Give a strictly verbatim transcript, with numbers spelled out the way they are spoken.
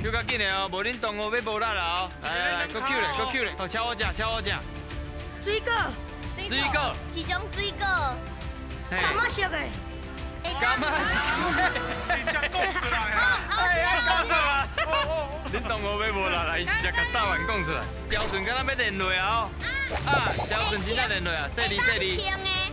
Q 较紧的哦，无恁同学要无力啦哦。来来来，搁 Q 咧，搁 Q 咧，好，敲我食，敲我食。 水果， 水果， 一种水果， 嘿， 干嘛色的？ 干嘛色？ 你讲讲出来啊！ 哎，要告诉啊！恁同学要无力啦，伊是只甲答案讲出来。标准敢若要练落啊哦。啊，标准真正练落啊，细字细字。